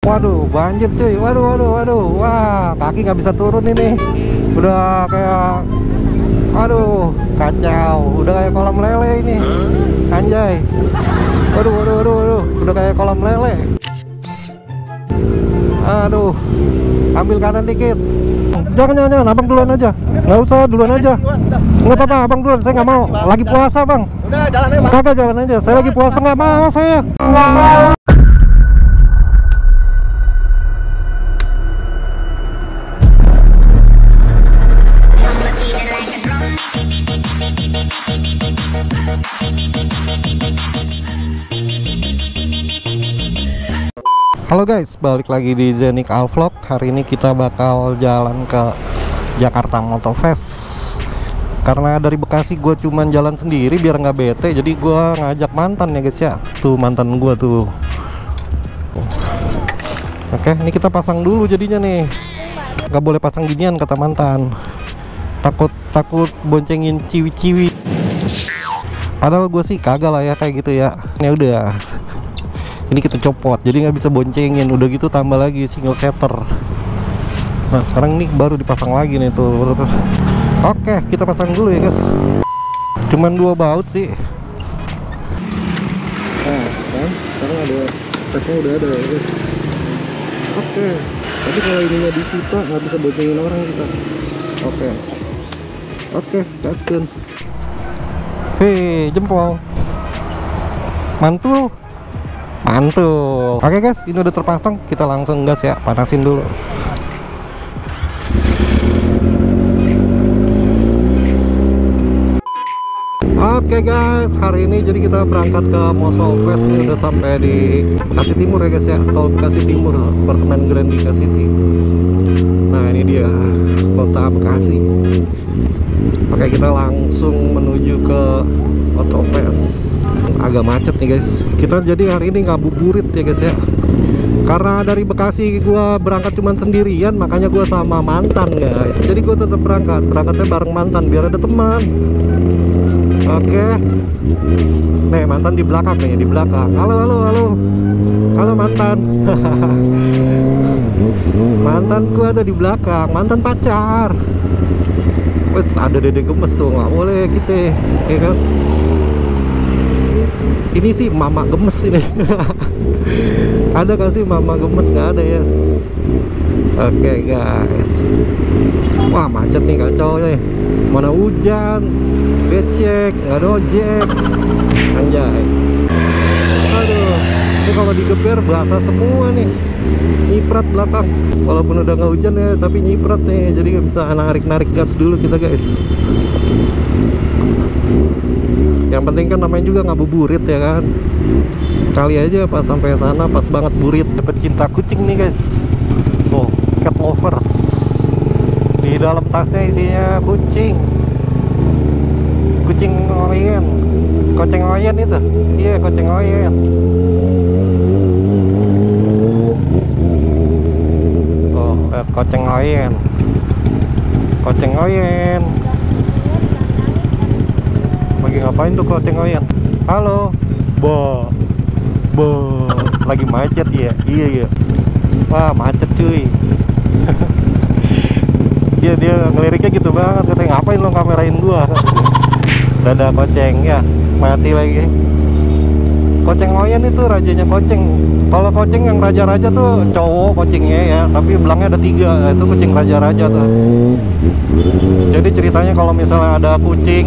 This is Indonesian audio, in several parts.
Waduh, banjir cuy. Waduh, waduh, waduh. Wah, kaki nggak bisa turun ini. Udah kayak, aduh, kacau. Udah kayak kolam lele ini. Anjay. Waduh, waduh, waduh, waduh. Udah kayak kolam lele. Aduh, ambil kanan dikit. Jangan, abang duluan aja. Nggak usah, duluan aja. Nggak apa-apa, abang duluan. Saya nggak mau. Lagi puasa, bang. Udah, jalan aja, Bang. Kagak, jalan aja. Saya lagi puasa, nggak mau saya. Nggak mau. Halo guys, balik lagi di Zenik Vlog. Hari ini kita bakal jalan ke Jakarta Motor Fest. Karena dari Bekasi gue cuman jalan sendiri biar nggak bete, jadi gue ngajak mantan ya guys ya. Tuh mantan gue tuh. Oke, ini kita pasang dulu jadinya nih. Nggak boleh pasang ginian kata mantan. Takut boncengin ciwi-ciwi. Padahal gue sih kagak lah ya kayak gitu ya. Ini udah. Ini kita copot, jadi nggak bisa boncengin. Udah gitu tambah lagi single setter. Nah sekarang ini baru dipasang lagi nih tuh. Oke, kita pasang dulu ya guys. Cuman 2 baut sih. Nah sekarang ada tesnya udah ada ya guys. Oke, tapi kalau ininya disita nggak bisa boncengin orang kita. Oke, gaskan. Hei, jempol mantul. Oke guys, ini udah terpasang, kita langsung gas ya, panasin dulu. Oke guys, hari ini jadi kita berangkat ke Motor Fest. Ini udah sampai di Bekasi Timur ya guys ya, tol Bekasi Timur, apartemen Grandika City. Nah ini dia kota Bekasi. Oke, kita langsung menuju ke Motor Fest. Agak macet nih guys. Kita jadi hari ini ngabuburit ya guys ya. Karena dari Bekasi gua berangkat cuman sendirian, makanya gua sama mantan guys. Jadi gua tetap berangkatnya bareng mantan biar ada teman. Oke. Nih mantan di belakang nih, di belakang. Halo mantan. Mantan gua ada di belakang, mantan pacar. Wes ada dede gemes tuh, nggak boleh gitu ya kan. Ini sih mama gemes ini. Ada kan sih mama gemes? Nggak ada ya. Oke guys. Wah macet nih, kacau nih. Mana hujan, becek, nggak ada ojek. Anjay. Aduh, ini kalau digeber berasa semua nih. Nyiprat belakang. Walaupun udah nggak hujan ya, tapi nyiprat nih. Jadi nggak bisa narik gas dulu kita guys. Yang penting kan namanya juga ngabuburit ya kan. Kali aja pas sampai sana pas banget burit pecinta kucing nih guys. Tuh, cat lovers. Di dalam tasnya isinya kucing. Kucing oyen. Koceng oyen itu. Iya, koceng oyen. Tuh, koceng oyen. Koceng oyen. Lagi ngapain tuh koceng oyen? Halo. Bo. Lagi macet ya? Iya. Wah, macet cuy. dia ngeliriknya gitu banget, katanya ngapain lo kamerain gua. Dadah koceng ya, mati lagi. Koceng oyen itu rajanya koceng. Kalau koceng yang raja-raja tuh cowok kocengnya ya, tapi belangnya ada 3, itu kucing raja-raja tuh. Jadi ceritanya kalau misalnya ada kucing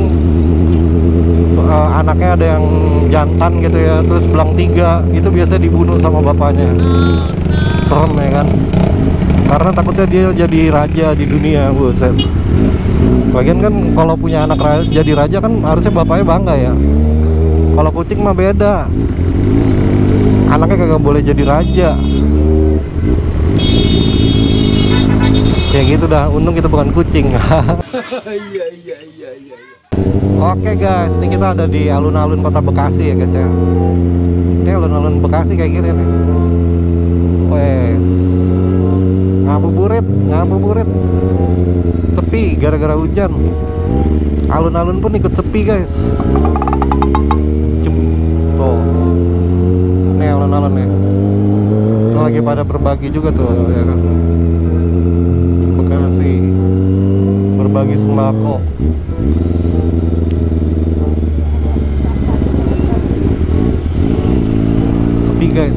anaknya ada yang jantan gitu ya, terus belang 3, itu biasa dibunuh sama bapaknya. Serem ya kan, karena takutnya dia jadi raja di dunia. Buset. Bagian kan kalau punya anak jadi raja kan harusnya bapaknya bangga ya. Kalau kucing mah beda, anaknya kagak boleh jadi raja. Kayak gitu dah, untung kita bukan kucing. Iya. Oke guys, ini kita ada di alun-alun kota Bekasi ya guys ya. Ini alun-alun Bekasi kayak gini nih. Wes, ngabuburit. Sepi gara-gara hujan. Alun-alun pun ikut sepi guys. Tuh, ini alun-alun nih. lagi pada berbagi juga tuh ya kan, Bekasi berbagi sembako. Sepi guys,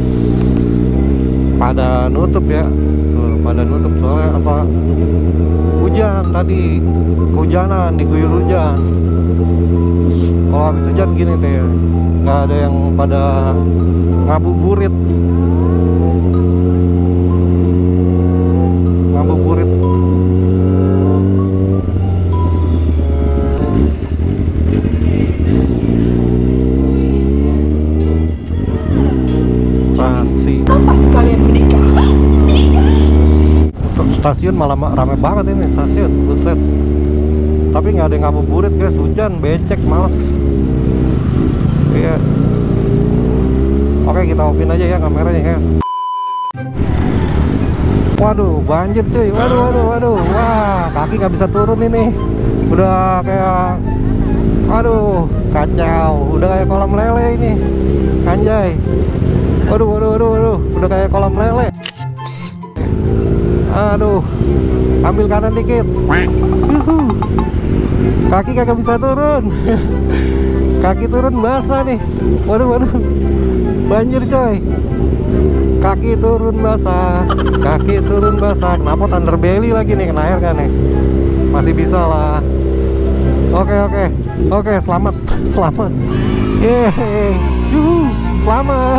pada nutup ya tuh, pada nutup soalnya apa, hujan tadi, kehujanan, diguyur hujan. Kalau habis hujan gini tuh ya, nggak ada yang pada ngabuburit. Stasiun malah rame banget ini stasiun, buset. Tapi nggak ada yang ngabuburit guys, hujan, becek, males. Iya. Oke, kita offin aja ya kameranya guys. Waduh, banjir cuy, waduh. Wah, kaki nggak bisa turun ini. Udah kayak, waduh, kacau. Udah kayak kolam lele ini, anjay. Waduh, udah kayak kolam lele. Aduh, ambil kanan dikit. Kaki kagak bisa turun. Kaki turun basah nih. Waduh, banjir coy. Kaki turun basah. Kenapa Thunder Belly lagi nih, kena air kan nih? Masih bisa lah. Oke, selamat. Yeay, selamat.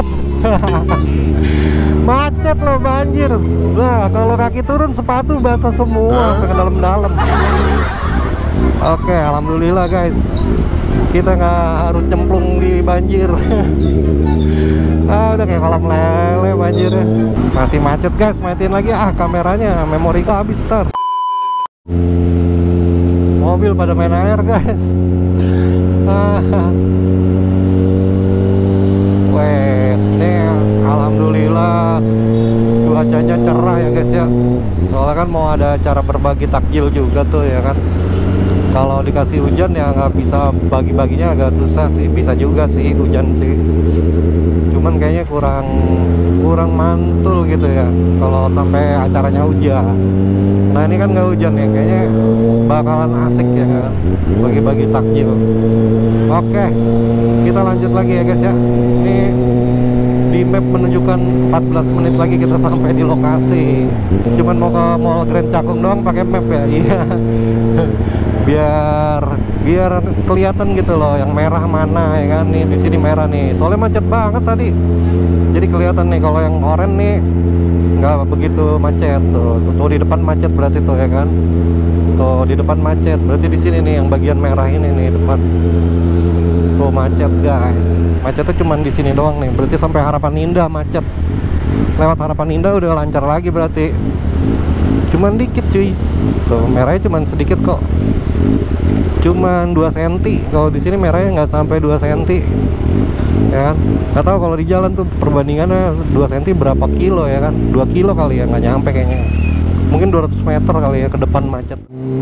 Macet loh, banjir. Nah, kalau kaki turun sepatu basah semua ke dalam-dalam. Oke, alhamdulillah guys, kita nggak harus cemplung di banjir. Udah kayak kolam lele banjirnya. Masih macet guys, matiin lagi kameranya, memori habis ntar. Mobil pada main air guys. Wes, nih alhamdulillah cuacanya cerah ya guys ya. Soalnya kan mau ada acara berbagi takjil juga tuh ya kan. Kalau dikasih hujan ya nggak bisa bagi-baginya, agak susah sih. Bisa juga sih hujan sih, cuman kayaknya kurang mantul gitu ya kalau sampai acaranya hujan. Nah ini kan nggak hujan ya, kayaknya bakalan asik ya kan, bagi-bagi takjil. Oke, kita lanjut lagi ya guys ya. Ini di map menunjukkan 14 menit lagi kita sampai di lokasi. Cuman mau ke Mall Grand Cakung doang pakai map ya. Iya. biar kelihatan gitu loh yang merah mana ya kan. Nih di sini merah nih, soalnya macet banget tadi, jadi kelihatan nih. Kalau yang oranye nih nggak begitu macet tuh di depan macet berarti tuh ya kan. Tuh di depan macet berarti di sini nih yang bagian merah ini nih depan tuh macet guys. Macetnya cuman di sini doang nih, berarti sampai Harapan Indah macet. Lewat Harapan Indah udah lancar lagi berarti. Cuman dikit cuy, tuh merahnya cuman sedikit kok, cuman 2 cm. Kalau di sini merahnya nggak sampai 2 cm ya kan. Nggak tahu kalau di jalan tuh perbandingannya 2 cm berapa kilo ya kan. 2 kilo kali ya, nggak nyampe kayaknya, mungkin 200 meter kali ya ke depan macet.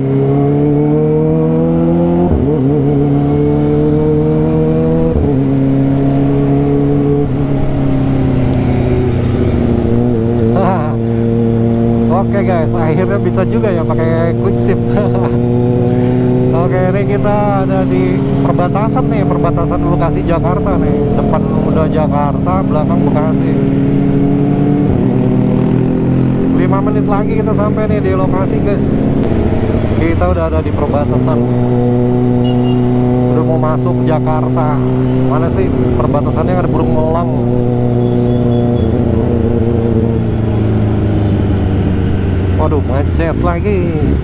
Oke guys, akhirnya bisa juga ya pakai quick shift. Oke, ini kita ada di perbatasan nih, perbatasan Bekasi Jakarta nih. Depan udah Jakarta, belakang Bekasi. 5 menit lagi kita sampai nih di lokasi guys. Kita udah ada di perbatasan, udah mau masuk Jakarta. Mana sih perbatasannya, ada burung elang. Waduh, macet lagi.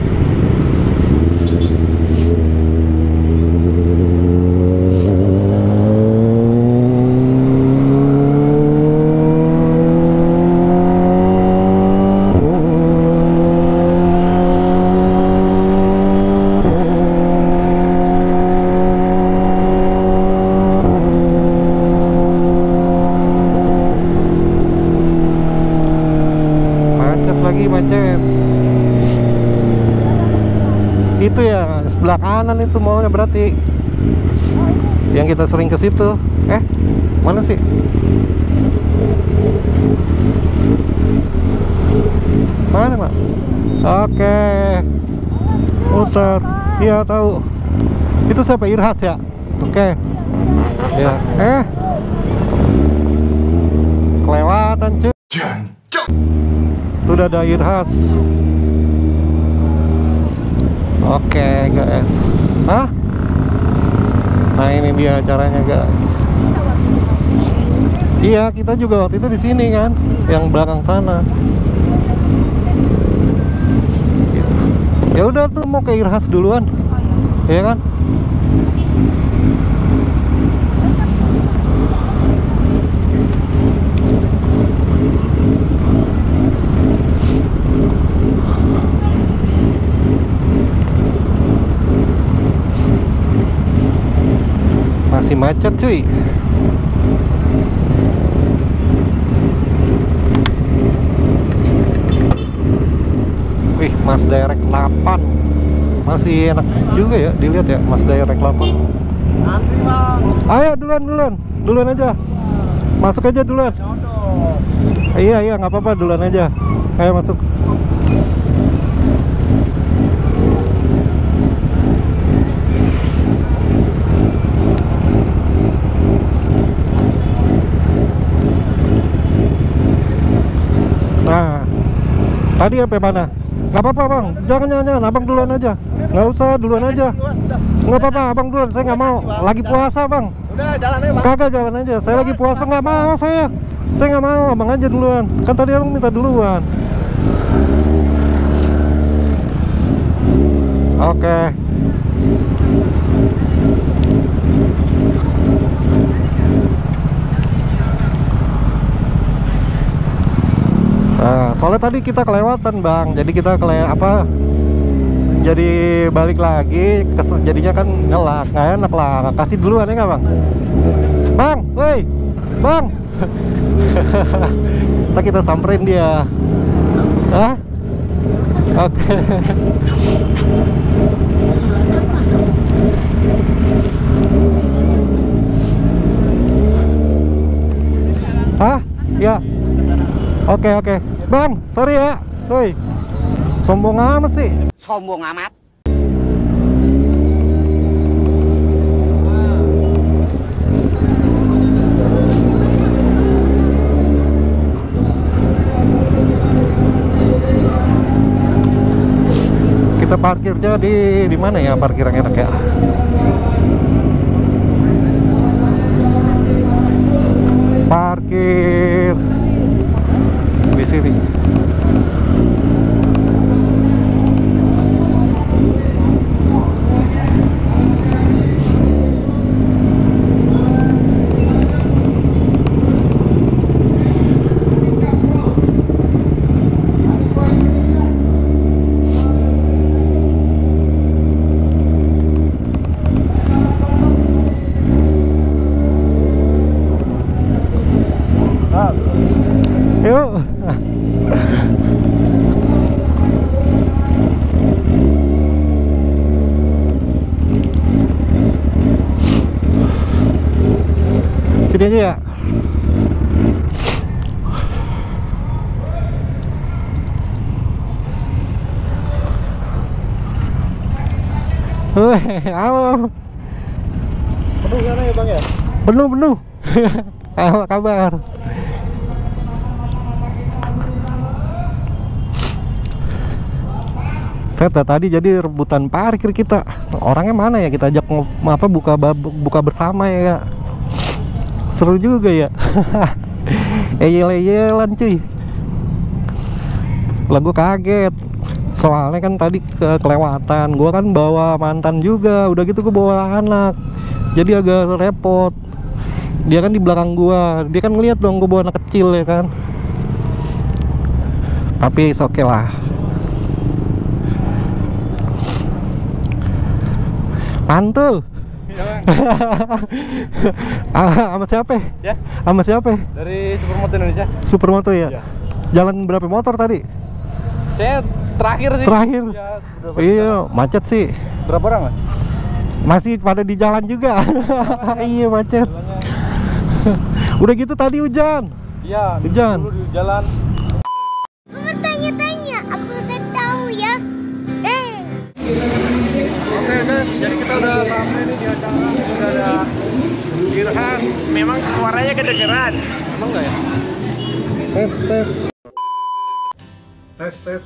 Macet. Itu ya sebelah kanan itu mallnya berarti, yang kita sering ke situ. Mana sih? Mana Pak? Oke. Muter. Iya tahu. Itu siapa? Irhas ya? Oke. Ya. Kelewatan cuy. Itu udah ada Irhas. Oke guys. Hah? Nah ini dia caranya guys. Iya kita juga waktu itu di sini kan, yang belakang sana. Ya udah tuh mau ke Irhas duluan, ya kan? Masih macet cuy. Wih, Mas Direct 8 masih enak juga ya dilihat ya, Mas Direct 8. Antri bang. Ayo duluan aja, masuk aja duluan. Iya nggak apa-apa, duluan aja. Ayo masuk. Nah, tadi sampai mana? Nggak apa-apa bang, jangan, abang duluan aja. Nggak usah, duluan aja. Nggak apa-apa, abang duluan, saya nggak mau. Lagi puasa bang. Udah jalan aja bang. Kagak, jalan aja. Saya lagi puasa, nggak mau saya. Saya nggak mau, abang aja duluan. Kan tadi abang minta duluan. Oke. Nah, soalnya tadi kita kelewatan bang, jadi kita jadi balik lagi, jadinya kan nggak enak lah, kasih duluan ya nggak bang? Bang, woi, bang, ntar kita samperin dia. Hah? Oke. Hah? Ya. Oke. Bang, sorry ya. Woi. Sombong amat sih. Sombong amat. Kita parkirnya di mana ya, parkir yang enak ya? Parkir di sini. Yuk. Sini aja ya. Halo. Penuh sana ya bang ya? Penuh. Apa kabar? Saya tadi jadi rebutan parkir kita. Orangnya mana ya, kita ajak buka bersama ya. Seru juga ya. Eyel-eyelan cuy. Lah gue kaget. Soalnya kan tadi kelewatan. Gue kan bawa mantan juga. Udah gitu gue bawa anak. Jadi agak repot. Dia kan di belakang gue. Dia kan ngeliat dong gue bawa anak kecil ya kan. Tapi oke lah. Mantul. Sama siapa? Ya? Sama siapa? Dari Supermoto Indonesia. Supermoto ya? Ya. Jalan berapa motor tadi? Saya terakhir sih. Terakhir? Ya, iya, macet sih. Berapa orang mas? Masih pada di jalan juga. Iya, macet. Udah gitu tadi hujan. Iya. Hujan. Dulu di jalan. Bertanya-tanya memang suaranya kedengeran. Emang enggak ya? Tes.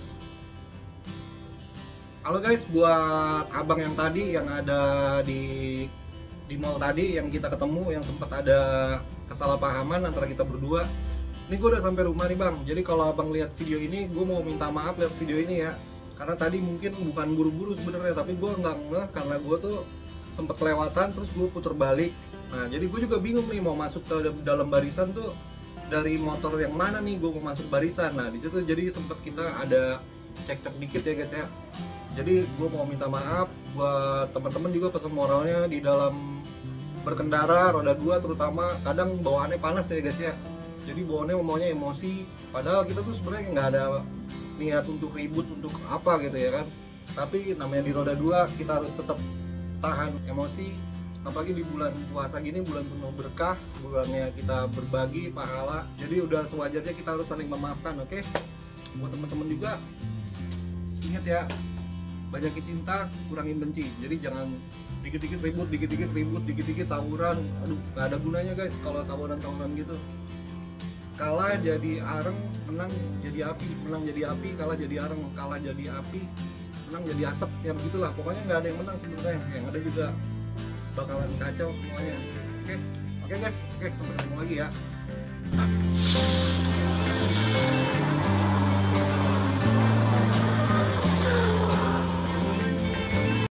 Halo guys, buat abang yang tadi yang ada di mall tadi yang kita ketemu, yang sempat ada kesalahpahaman antara kita berdua. Ini gue udah sampai rumah nih bang. Jadi kalau abang lihat video ini, gue mau minta maaf lihat video ini ya. Karena tadi mungkin bukan buru-buru sebenarnya, tapi gue nggak ngeh karena gue tuh sempet kelewatan terus gue puter balik. Nah jadi gue juga bingung nih mau masuk ke dalam barisan tuh dari motor yang mana nih gue mau masuk barisan. Nah di situ jadi sempet kita ada cekcok dikit ya guys ya. Jadi gue mau minta maaf buat teman-teman juga pesan moralnya di dalam berkendara roda 2 terutama kadang bawaannya panas ya guys ya. Jadi bawaannya maunya emosi, padahal kita tuh sebenarnya nggak ada niat untuk ribut untuk apa gitu ya kan. Tapi namanya di roda 2 kita harus tetap tahan emosi, apalagi di bulan puasa gini, bulan penuh berkah, bulannya kita berbagi pahala. Jadi udah sewajarnya kita harus saling memaafkan, oke? Buat teman-teman juga ingat ya, banyakin cinta, kurangin benci. Jadi jangan dikit-dikit ribut, dikit-dikit tawuran. Aduh, nggak ada gunanya guys kalau tawuran gitu. Kalah jadi areng, menang jadi api, kalah jadi areng, kalah jadi api, menang jadi asap. Ya begitulah, pokoknya nggak ada yang menang sebenarnya. Yang ada juga bakalan kacau semuanya. Oke guys, sampai ketemu lagi ya.